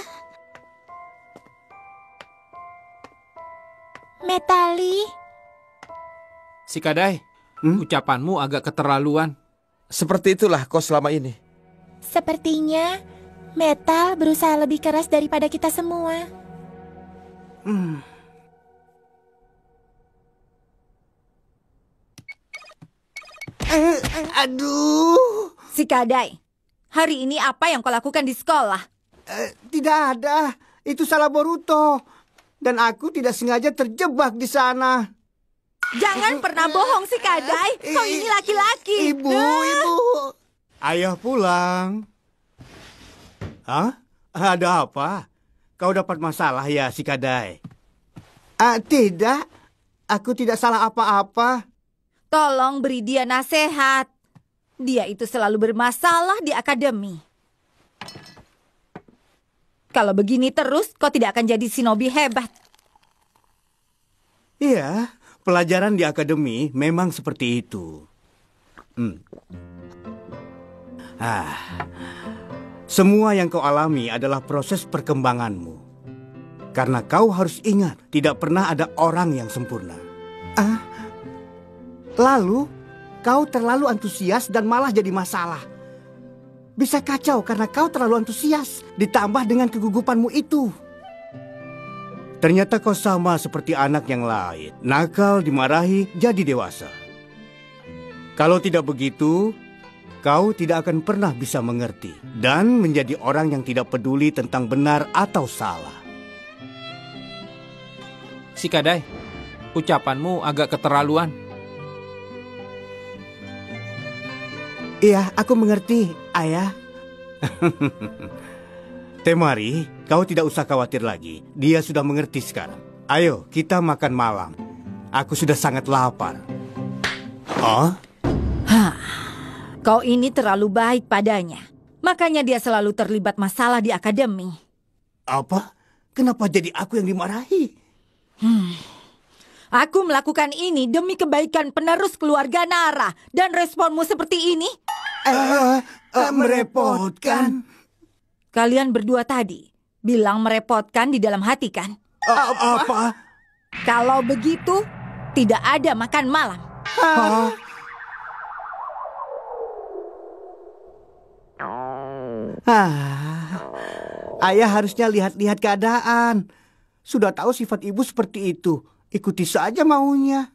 Metali. Si Kadai, hmm? ucapanmu agak keterlaluan. Seperti itulah kau selama ini. Sepertinya Metal berusaha lebih keras daripada kita semua. Hmm. Eh, aduh. Si Kadai, hari ini apa yang kau lakukan di sekolah? Eh, tidak ada. Itu salah Boruto. Dan aku tidak sengaja terjebak di sana. Jangan pernah bohong si Kadai. Kau ini laki-laki. Ibu, ibu. Ayah pulang. Hah? Ada apa? Kau dapat masalah ya, si Kadai? Ah, tidak. Aku tidak salah apa-apa. Tolong beri dia nasihat. Dia itu selalu bermasalah di akademi. Kalau begini terus, kau tidak akan jadi shinobi hebat. Iya, pelajaran di akademi memang seperti itu. Hmm. Ah, semua yang kau alami adalah proses perkembanganmu. Karena kau harus ingat, tidak pernah ada orang yang sempurna. Ah, lalu kau terlalu antusias dan malah jadi masalah. Bisa kacau karena kau terlalu antusias, ditambah dengan kegugupanmu itu. Ternyata kau sama seperti anak yang lain, nakal, dimarahi, jadi dewasa. Kalau tidak begitu, kau tidak akan pernah bisa mengerti dan menjadi orang yang tidak peduli tentang benar atau salah. Shikadai, ucapanmu agak keterlaluan. Iya, aku mengerti, Ayah. Temari, kau tidak usah khawatir lagi. Dia sudah mengerti sekarang. Ayo, kita makan malam. Aku sudah sangat lapar. Oh? Hah, kau ini terlalu baik padanya. Makanya dia selalu terlibat masalah di akademi. Apa? Kenapa jadi aku yang dimarahi? Hmm. Aku melakukan ini demi kebaikan penerus keluarga Nara. Dan responmu seperti ini? Uh, uh, merepotkan. Kalian berdua tadi bilang merepotkan di dalam hati kan? Uh, apa? Kalau begitu, tidak ada makan malam. Uh. Ah, Ayah harusnya lihat-lihat keadaan. Sudah tahu sifat ibu seperti itu. Ikuti saja maunya.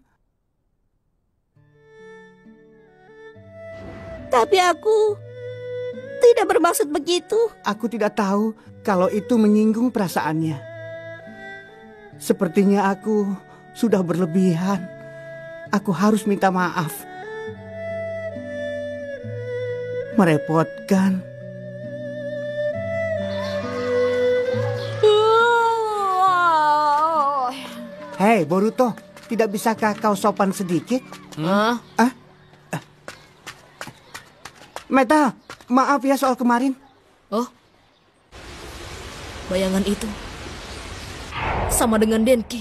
Tapi aku tidak bermaksud begitu. Aku tidak tahu kalau itu menyinggung perasaannya. Sepertinya aku sudah berlebihan. Aku harus minta maaf. Merepotkan. Hei, Boruto, tidak bisakah kau sopan sedikit? Hmm? Ah? Ah. Meta, maaf ya soal kemarin. Oh, bayangan itu sama dengan Denki.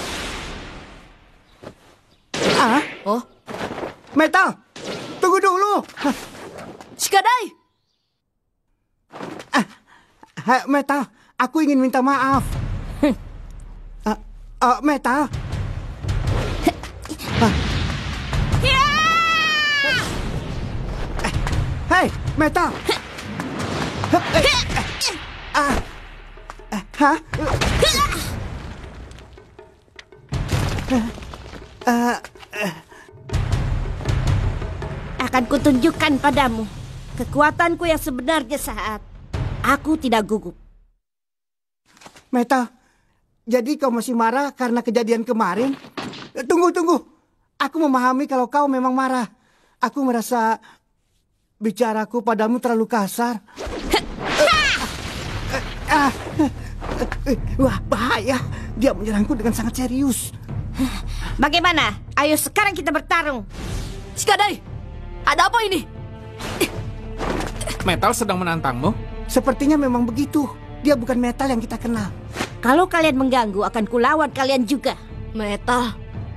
Ah? Oh, Meta, tunggu dulu. Shikadai. Ah, Meta, aku ingin minta maaf. Uh, Meta. Hei, Meta. Ah. Hah? Akan kutunjukkan padamu kekuatanku yang sebenarnya saat aku tidak gugup. Meta, jadi kau masih marah karena kejadian kemarin? Tunggu, tunggu. Aku memahami kalau kau memang marah. Aku merasa bicaraku padamu terlalu kasar. Wah, bahaya. Dia menyerangku dengan sangat serius. Bagaimana? Ayo sekarang kita bertarung. Shikadai, ada apa ini? Metal sedang menantangmu? Sepertinya memang begitu. Dia bukan Metal yang kita kenal. Kalau kalian mengganggu, akan kulawan kalian juga. Metal.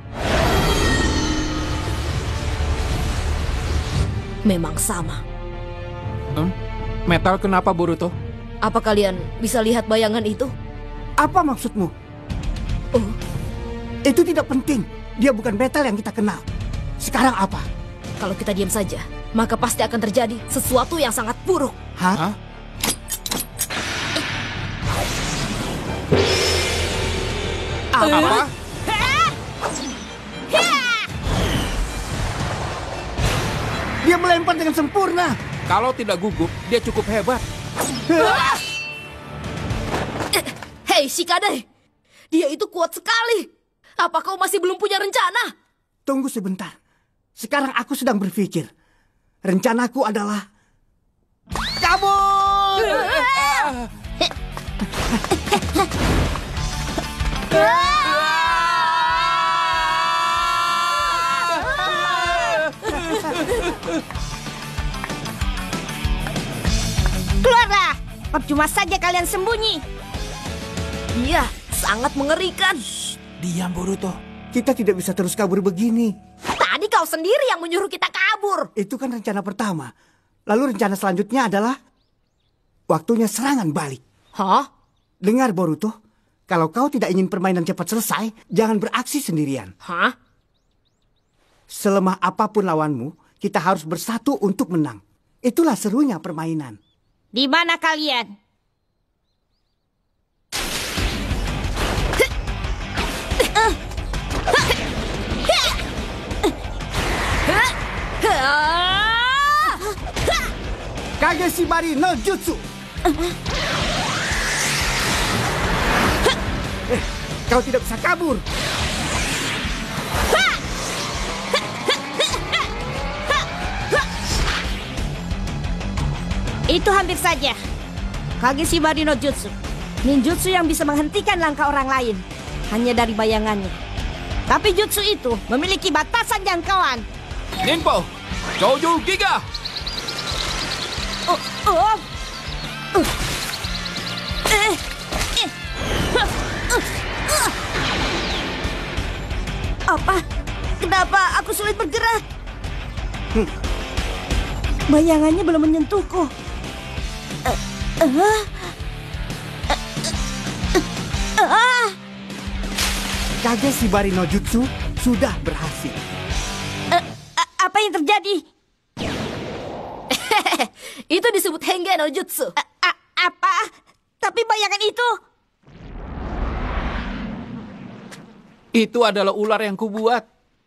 Memang sama. Hmm? Metal kenapa, Boruto? Apa kalian bisa lihat bayangan itu? Apa maksudmu? Oh, itu tidak penting. Dia bukan Metal yang kita kenal. Sekarang apa? Kalau kita diam saja, maka pasti akan terjadi sesuatu yang sangat buruk. Hah? Hah? Apa? Dia melempar dengan sempurna. Kalau tidak gugup, dia cukup hebat. Hei, Shikadai. Dia itu kuat sekali. Apa kau masih belum punya rencana? Tunggu sebentar. Sekarang aku sedang berpikir. Rencanaku adalah kabur. Keluarlah! Percuma saja kalian sembunyi. Iya, sangat mengerikan. Diam, Boruto. Kita tidak bisa terus kabur begini. Tadi kau sendiri yang menyuruh kita kabur. Itu kan rencana pertama. Lalu rencana selanjutnya adalah waktunya serangan balik. Hah? Dengar, Boruto. Kalau kau tidak ingin permainan cepat selesai, jangan beraksi sendirian. Hah? Selemah apapun lawanmu, kita harus bersatu untuk menang. Itulah serunya permainan. Di mana kalian? Kage Shibari no Jutsu. Eh, kau tidak bisa kabur. Itu hampir saja. Kage Shibari no Jutsu. Ninjutsu yang bisa menghentikan langkah orang lain. Hanya dari bayangannya. Tapi jutsu itu memiliki batasan jangkauan. Ninpo, Jojo Giga. Oh, oh. Uh. Eh. Eh. Uh. Uh. Apa? Kenapa aku sulit bergerak? Hmm. Bayangannya belum menyentuhku. Uh. Uh. Uh. Uh. Kage Shibari no Jutsu sudah berhasil. Uh. Uh. Apa yang terjadi? Itu disebut Henge no Jutsu. A -a apa? Tapi bayangan itu... Itu adalah ular yang kubuat.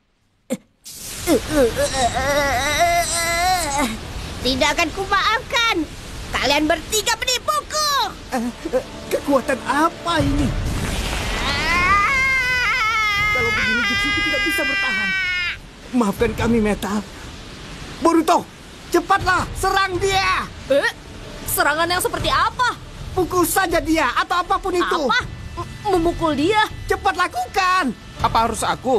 Tidak akan kumaafkan. Kalian bertiga menipuku. Uh, uh, kekuatan apa ini? Kalau begini Jutsuku tidak bisa bertahan. Maafkan kami, Metal. Boruto! Cepatlah, serang dia! Eh, serangan yang seperti apa? Pukul saja dia, atau apapun itu. Apa? M memukul dia? Cepat lakukan! Apa harus aku?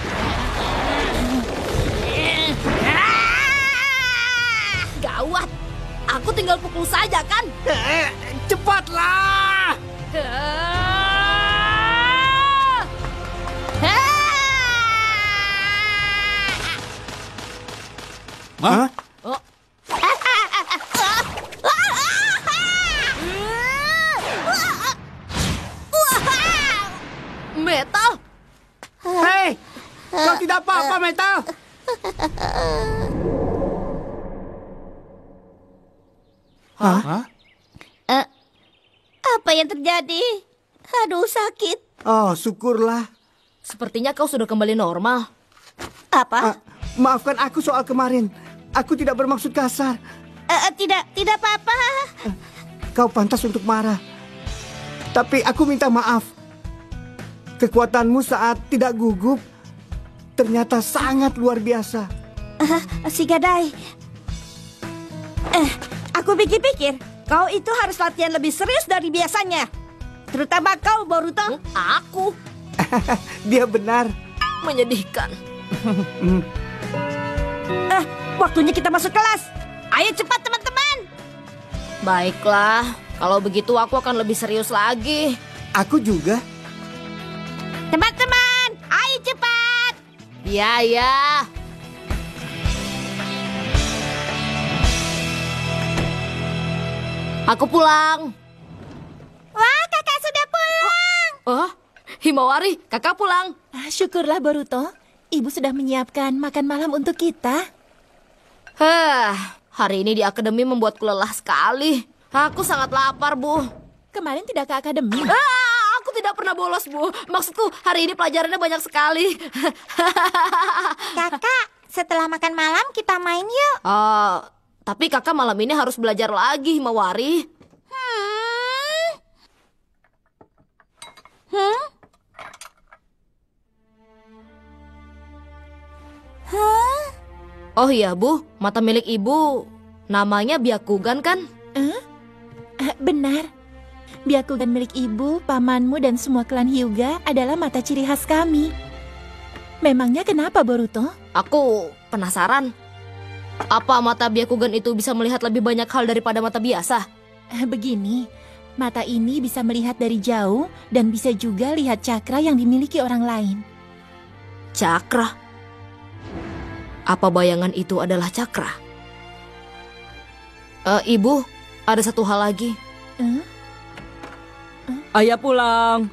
Gawat! Aku tinggal pukul saja, kan? Eh, cepatlah! Hah? Oh. Metal! Hei! Kau tidak apa-apa, Metal! Hah? Hah? Uh, apa yang terjadi? Aduh, sakit. Oh, syukurlah. Sepertinya kau sudah kembali normal. Apa? Uh, maafkan aku soal kemarin. Aku tidak bermaksud kasar. Uh, tidak, tidak apa-apa. Uh, kau pantas untuk marah. Tapi aku minta maaf. Kekuatanmu saat tidak gugup ternyata sangat luar biasa. Uh, si Gadai. Eh, aku pikir-pikir, kau itu harus latihan lebih serius dari biasanya. Terutama kau, Boruto. Aku. Dia benar. Menyedihkan. Eh, waktunya kita masuk kelas. Ayo cepat, teman-teman. Baiklah, kalau begitu aku akan lebih serius lagi. Aku juga. Teman-teman, ayo cepat. Ya, ya. Aku pulang. Wah, kakak sudah pulang. Oh, oh Himawari, kakak pulang. Ah, syukurlah, Boruto. Ibu sudah menyiapkan makan malam untuk kita. Hah, hari ini di akademi membuatku lelah sekali. Aku sangat lapar, Bu. Kemarin tidak ke akademi. Ah, aku tidak pernah bolos, Bu. Maksudku, hari ini pelajarannya banyak sekali. Kakak, setelah makan malam kita main yuk. Uh, tapi kakak malam ini harus belajar lagi, Himawari. Hmm. Hmm? Huh? Oh iya, Bu. Mata milik Ibu namanya Byakugan, kan? Eh? Benar. Byakugan milik Ibu, pamanmu, dan semua klan Hyuga adalah mata ciri khas kami. Memangnya kenapa, Boruto? Aku penasaran. Apa mata Byakugan itu bisa melihat lebih banyak hal daripada mata biasa? Begini, mata ini bisa melihat dari jauh dan bisa juga lihat cakra yang dimiliki orang lain. Cakra? Apa bayangan itu adalah cakra? Uh, Ibu, ada satu hal lagi. Uh? Uh? Ayah pulang.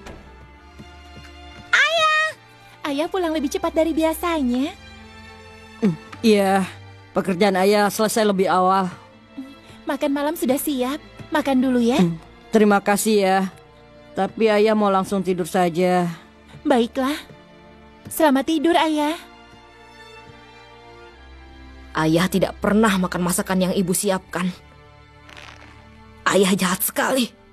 Ayah! Ayah pulang lebih cepat dari biasanya. Iya, pekerjaan ayah selesai lebih awal. Makan malam sudah siap. Makan dulu ya. Terima kasih ya. Tapi ayah mau langsung tidur saja. Baiklah. Selamat tidur, Ayah. Ayah tidak pernah makan masakan yang ibu siapkan. Ayah jahat sekali.